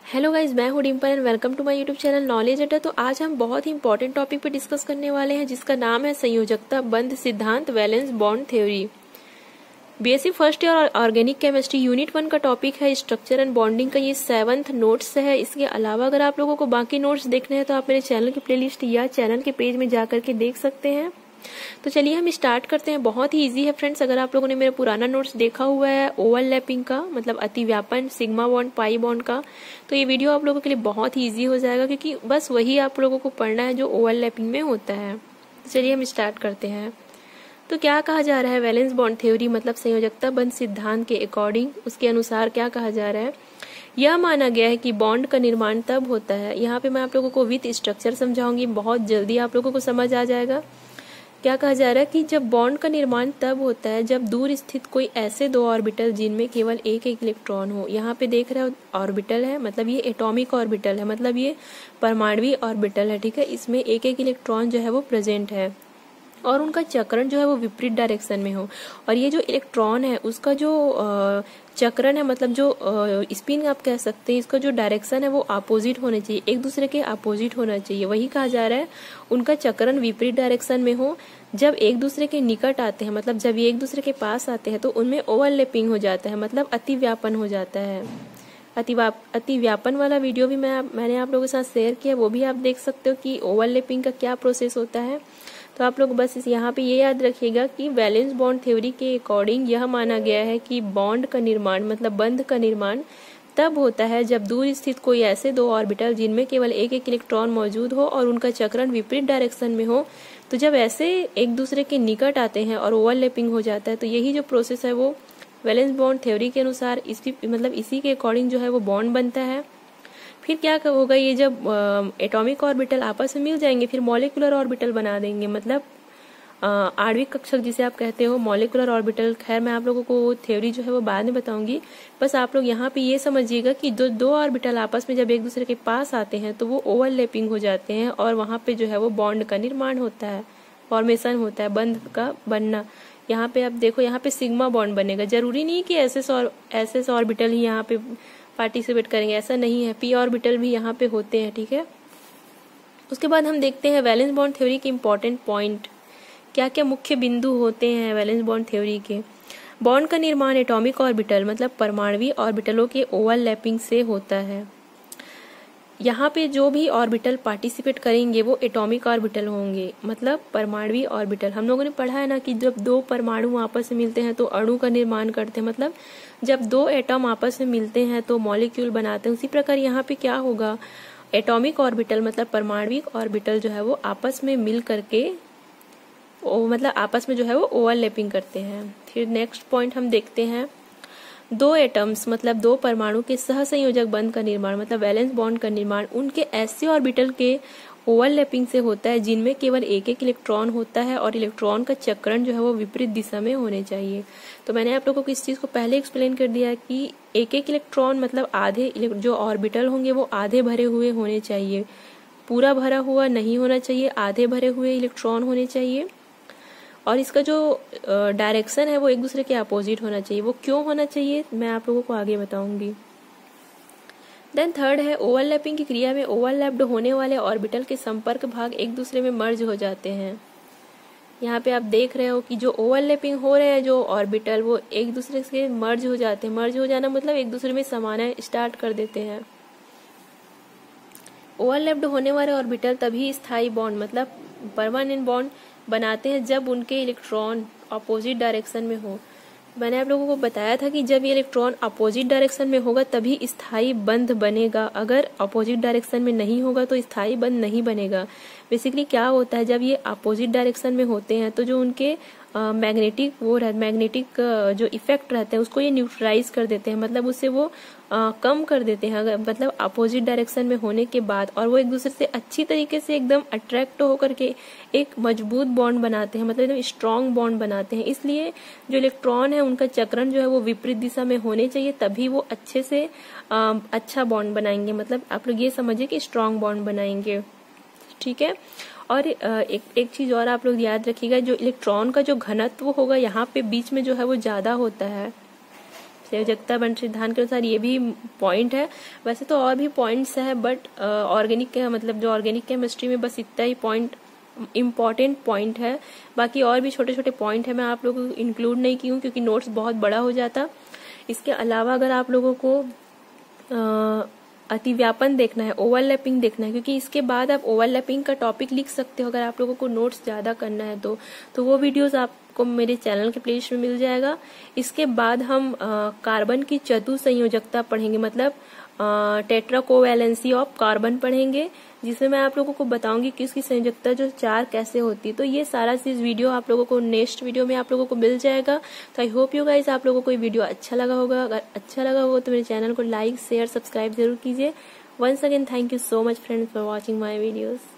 Hello guys, मैं हूँ Dimple and welcome to my YouTube channel knowledge Adda. तो आज हम बहुत ही इंपॉर्टेंट टॉपिक पे डिस्कस करने वाले हैं जिसका नाम है संयोजकता बंध सिद्धांत, valence bond theory. BSc first year organic chemistry unit 1 का टॉपिक है स्ट्रक्चर एंड बॉन्डिंग का। ये 7th नोट्स है। इसके अलावा अगर आप लोगों को बाकी नोट्स देखने हैं तो आप मेरे चैनल की प्लेलिस्ट या चैनल के पेज में जाकर के देख सकते हैं। तो चलिए हम स्टार्ट करते हैं। बहुत ही इजी है फ्रेंड्स। अगर आप लोगों ने मेरा पुराना नोट्स देखा हुआ है ओवरलैपिंग का, मतलब अतिव्यापन, सिग्मा बॉन्ड, पाई बॉन्ड का, तो ये वीडियो आप लोगों के लिए बहुत ही इजी हो जाएगा क्योंकि बस वही आप लोगों को पढ़ना है जो ओवरलैपिंग में होता है। तो चलिए हम स्टार्ट करते हैं। तो क्या कहा जा रहा है, वैलेंस बॉन्ड थ्योरी मतलब संयोजकता बंध सिद्धांत के अकॉर्डिंग, उसके अनुसार क्या कहा जा रहा है, यह माना गया है कि बॉन्ड का निर्माण तब होता है। यहाँ पे मैं आप लोगों को विथ स्ट्रक्चर समझाऊंगी, बहुत जल्दी आप लोगों को समझ आ जाएगा। क्या कहा जा रहा है कि जब बॉन्ड का निर्माण तब होता है जब दूर स्थित कोई ऐसे दो ऑर्बिटल जिनमें केवल एक एक इलेक्ट्रॉन हो। यहाँ पे देख रहे हो ऑर्बिटल है, मतलब ये एटॉमिक ऑर्बिटल है, मतलब ये परमाणुवीय ऑर्बिटल है। ठीक है, इसमें एक एक इलेक्ट्रॉन जो है वो प्रेजेंट है और उनका चक्रण जो है वो विपरीत डायरेक्शन में हो। और ये जो इलेक्ट्रॉन है उसका जो चक्रण है, मतलब जो स्पिन आप कह सकते हैं, इसका जो डायरेक्शन है वो अपोजिट होने चाहिए, एक दूसरे के अपोजिट होना चाहिए। वही कहा जा रहा है उनका चक्रण विपरीत डायरेक्शन में हो। जब एक दूसरे के निकट आते हैं, मतलब जब ये एक दूसरे के पास आते हैं तो उनमें ओवरलैपिंग हो जाता है, मतलब अतिव्यापन हो जाता है। अतिव्यापन वाला वीडियो भी मैंने आप लोगों के साथ शेयर किया, वो भी आप देख सकते हो कि ओवरलैपिंग का क्या प्रोसेस होता है। तो आप लोग बस यहाँ पे ये याद रखिएगा कि वैलेंस बॉन्ड थ्योरी के अकॉर्डिंग यह माना गया है कि बॉन्ड का निर्माण मतलब बंध का निर्माण तब होता है जब दूर स्थित कोई ऐसे दो ऑर्बिटल जिनमें केवल एक एक इलेक्ट्रॉन मौजूद हो और उनका चक्रण विपरीत डायरेक्शन में हो। तो जब ऐसे एक दूसरे के निकट आते हैं और ओवरलैपिंग हो जाता है, तो यही जो प्रोसेस है वो वैलेंस बॉन्ड थ्योरी के अनुसार इसी के अकॉर्डिंग जो है वो बॉन्ड बनता है। फिर क्या होगा, ये जब एटॉमिक ऑर्बिटल आपस में मिल जाएंगे फिर मॉलिक्यूलर ऑर्बिटल बना देंगे, मतलब आणविक कक्षक जिसे आप कहते हो, मॉलिक्यूलर ऑर्बिटल। खैर मैं आप लोगों को थ्योरी जो है वो बाद में बताऊंगी। बस आप लोग यहाँ पे ये समझिएगा कि दो ऑर्बिटल आपस में जब एक दूसरे के पास आते हैं तो वो ओवरलैपिंग हो जाते हैं और वहां पे जो है वो बॉन्ड का निर्माण होता है, फॉर्मेशन होता है, बंध का बनना। यहाँ पे आप देखो, यहाँ पे सिग्मा बॉन्ड बनेगा। जरूरी नहीं कि एसएस ऑर्बिटल ही यहाँ पे पार्टिसिपेट करेंगे, ऐसा नहीं है, पी ऑर्बिटल भी यहाँ पे होते हैं। ठीक है, उसके बाद हम देखते हैं वैलेंस बॉन्ड थ्योरी के इंपॉर्टेंट पॉइंट, क्या क्या मुख्य बिंदु होते हैं वैलेंस बॉन्ड थ्योरी के। बॉन्ड का निर्माण एटॉमिक ऑर्बिटल मतलब परमाणुवीय ऑर्बिटलों के ओवरलैपिंग से होता है। यहाँ पे जो भी ऑर्बिटल पार्टिसिपेट करेंगे वो एटॉमिक ऑर्बिटल होंगे, मतलब परमाणुवीय ऑर्बिटल। हम लोगों ने पढ़ा है ना कि जब दो परमाणु आपस में मिलते हैं तो अणु का निर्माण करते हैं, मतलब जब दो एटम आपस में मिलते हैं तो मॉलिक्यूल बनाते हैं। उसी प्रकार यहाँ पे क्या होगा, एटॉमिक ऑर्बिटल मतलब परमाणुवीय ऑर्बिटल जो है वो आपस में मिल करके मतलब आपस में जो है वो ओवरलैपिंग करते हैं। फिर नेक्स्ट पॉइंट हम देखते हैं, दो एटम्स मतलब दो परमाणु के सहसंयोजक बंध का निर्माण मतलब वैलेंस बॉन्ड का निर्माण उनके ऐसे ऑर्बिटल के ओवरलैपिंग से होता है जिनमें केवल एक एक इलेक्ट्रॉन होता है और इलेक्ट्रॉन का चक्रण जो है वो विपरीत दिशा में होने चाहिए। तो मैंने आप लोगों को इस चीज को पहले एक्सप्लेन कर दिया कि एक एक इलेक्ट्रॉन मतलब आधे जो ऑर्बिटल होंगे वो आधे भरे हुए होने चाहिए, पूरा भरा हुआ नहीं होना चाहिए, आधे भरे हुए इलेक्ट्रॉन होने चाहिए। और इसका जो डायरेक्शन है वो एक दूसरे के अपोजिट होना चाहिए। वो क्यों होना चाहिए मैं आप लोगों को आगे बताऊंगी। देन थर्ड है ओवरलैपिंग की क्रिया में ओवरलैप्ड होने वाले ऑर्बिटल के संपर्क भाग एक दूसरे में मर्ज हो जाते हैं। यहाँ पे आप देख रहे हो कि जो ओवरलैपिंग हो रहे हैं जो ऑर्बिटल वो एक दूसरे से मर्ज हो जाते हैं। मर्ज हो जाना मतलब एक दूसरे में समाना स्टार्ट कर देते हैं। ओवरलैप्ड होने वाले ऑर्बिटल तभी स्थायी बॉन्ड मतलब परमानेंट बॉन्ड बनाते हैं जब उनके इलेक्ट्रॉन अपोजिट डायरेक्शन में हो। मैंने आप लोगों को बताया था कि जब ये इलेक्ट्रॉन अपोजिट डायरेक्शन में होगा तभी स्थायी बंध बनेगा, अगर अपोजिट डायरेक्शन में नहीं होगा तो स्थायी बंध नहीं बनेगा। बेसिकली क्या होता है, जब ये अपोजिट डायरेक्शन में होते हैं तो जो उनके मैग्नेटिक जो इफेक्ट रहते हैं उसको ये न्यूट्रलाइज कर देते हैं, मतलब उससे वो कम कर देते हैं, मतलब अपोजिट डायरेक्शन में होने के बाद, और वो एक दूसरे से अच्छी तरीके से एकदम अट्रैक्ट होकर के एक मजबूत बॉन्ड बनाते हैं, मतलब एकदम स्ट्रॉन्ग बॉन्ड बनाते हैं। इसलिए जो इलेक्ट्रॉन है उनका चक्रण जो है वो विपरीत दिशा में होने चाहिए, तभी वो अच्छे से अच्छा बॉन्ड बनाएंगे, मतलब आप लोग ये समझिए कि स्ट्रॉन्ग बॉन्ड बनाएंगे। ठीक है, और एक चीज और आप लोग याद रखिएगा, जो इलेक्ट्रॉन का जो घनत्व होगा यहाँ पे बीच में जो है वो ज्यादा होता है। संयोजकता बंध सिद्धांत के अनुसार ये भी पॉइंट है। वैसे तो और भी पॉइंट्स है, बट ऑर्गेनिक मतलब जो ऑर्गेनिक केमिस्ट्री में बस इतना ही पॉइंट इम्पॉर्टेंट पॉइंट है। बाकी और भी छोटे छोटे पॉइंट है, मैं आप लोगों को इंक्लूड नहीं की हूँ क्योंकि नोट्स बहुत बड़ा हो जाता। इसके अलावा अगर आप लोगों को अतिव्यापन देखना है, ओवरलैपिंग देखना है, क्योंकि इसके बाद आप ओवरलैपिंग का टॉपिक लिख सकते हो अगर आप लोगों को नोट्स ज्यादा करना है तो वो वीडियोस आपको मेरे चैनल के प्लेलिस्ट में मिल जाएगा। इसके बाद हम कार्बन की चतुसंयोजकता पढ़ेंगे, मतलब टेट्रा कोवैलेंसी ऑफ कार्बन पढ़ेंगे, जिसमें मैं आप लोगों को बताऊंगी कि उसकी संयोजकता जो 4 कैसे होती है। तो ये सारा चीज वीडियो आप लोगों को नेक्स्ट वीडियो में आप लोगों को मिल जाएगा। तो आई होप यू गाइस आप लोगों को ये वीडियो अच्छा लगा होगा। अगर अच्छा लगा होगा तो मेरे चैनल को लाइक शेयर सब्सक्राइब जरूर कीजिए। Once again thank you so much friends for watching my videos.